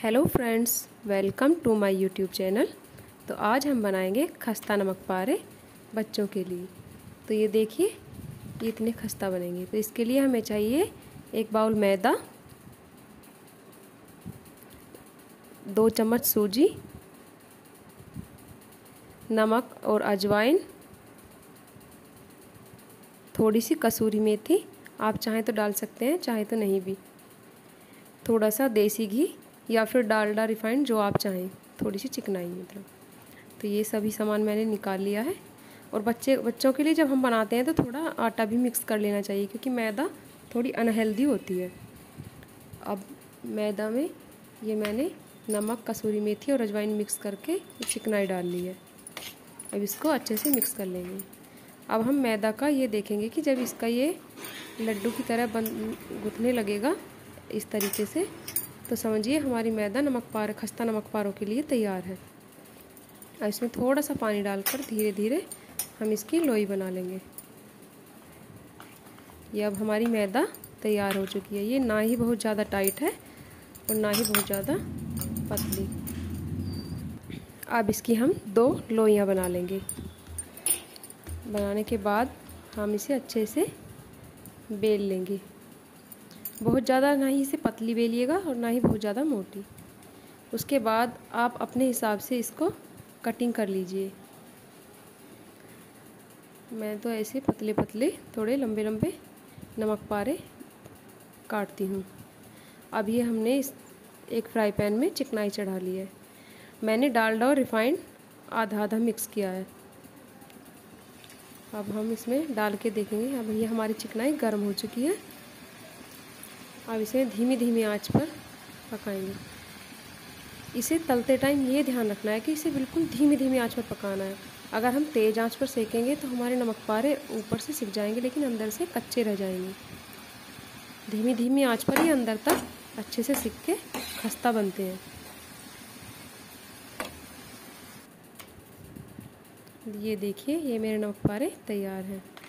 Hello friends, welcome to my YouTube channel. तो आज हम बनाएंगे खस्ता नमक पारे बच्चों के लिए। तो ये देखिए, ये इतने खस्ता बनेंगे। तो इसके लिए हमें चाहिए 1 बाउल मैदा, 2 चम्मच सूजी, नमक और अजवाइन, थोड़ी सी कसूरी मेथी, आप चाहें तो डाल सकते हैं, चाहें तो नहीं भी, थोड़ा सा देसी घी या फिर डालडा रिफाइंड, जो आप चाहें, थोड़ी सी चिकनाई मतलब। तो ये सभी सामान मैंने निकाल लिया है। और बच्चों के लिए जब हम बनाते हैं तो थोड़ा आटा भी मिक्स कर लेना चाहिए, क्योंकि मैदा थोड़ी अनहेल्दी होती है। अब मैदा में ये मैंने नमक, कसूरी मेथी और अजवाइन मिक्स करके चिकनाई डाल ली है। अब इसको अच्छे से मिक्स कर लेंगे। अब हम मैदा का ये देखेंगे कि जब इसका ये लड्डू की तरह गुथने लगेगा इस तरीके से, तो समझिए हमारी मैदा खस्ता नमक पारों के लिए तैयार है। और इसमें थोड़ा सा पानी डालकर धीरे धीरे हम इसकी लोई बना लेंगे। ये अब हमारी मैदा तैयार हो चुकी है। ये ना ही बहुत ज़्यादा टाइट है और ना ही बहुत ज़्यादा पतली। अब इसकी हम 2 लोइयाँ बना लेंगे। बनाने के बाद हम इसे अच्छे से बेल लेंगे। बहुत ज़्यादा ना ही इसे पतली बेलिएगा और ना ही बहुत ज़्यादा मोटी। उसके बाद आप अपने हिसाब से इसको कटिंग कर लीजिए। मैं तो ऐसे पतले पतले, थोड़े लंबे लंबे नमक पारे काटती हूँ। अब ये हमने एक फ्राई पैन में चिकनाई चढ़ा ली है। मैंने डालडा और रिफाइंड आधा आधा मिक्स किया है। अब हम इसमें डाल के देखेंगे। अब ये हमारी चिकनाई गर्म हो चुकी है। अब इसे धीमी धीमी आंच पर पकाएंगे। इसे तलते टाइम ये ध्यान रखना है कि इसे बिल्कुल धीमी धीमी आंच पर पकाना है। अगर हम तेज़ आंच पर सेकेंगे तो हमारे नमक पारे ऊपर से सिक जाएंगे, लेकिन अंदर से कच्चे रह जाएंगे। धीमी धीमी आंच पर ही अंदर तक अच्छे से सिक के खस्ता बनते हैं। ये देखिए, ये मेरे नमक पारे तैयार हैं।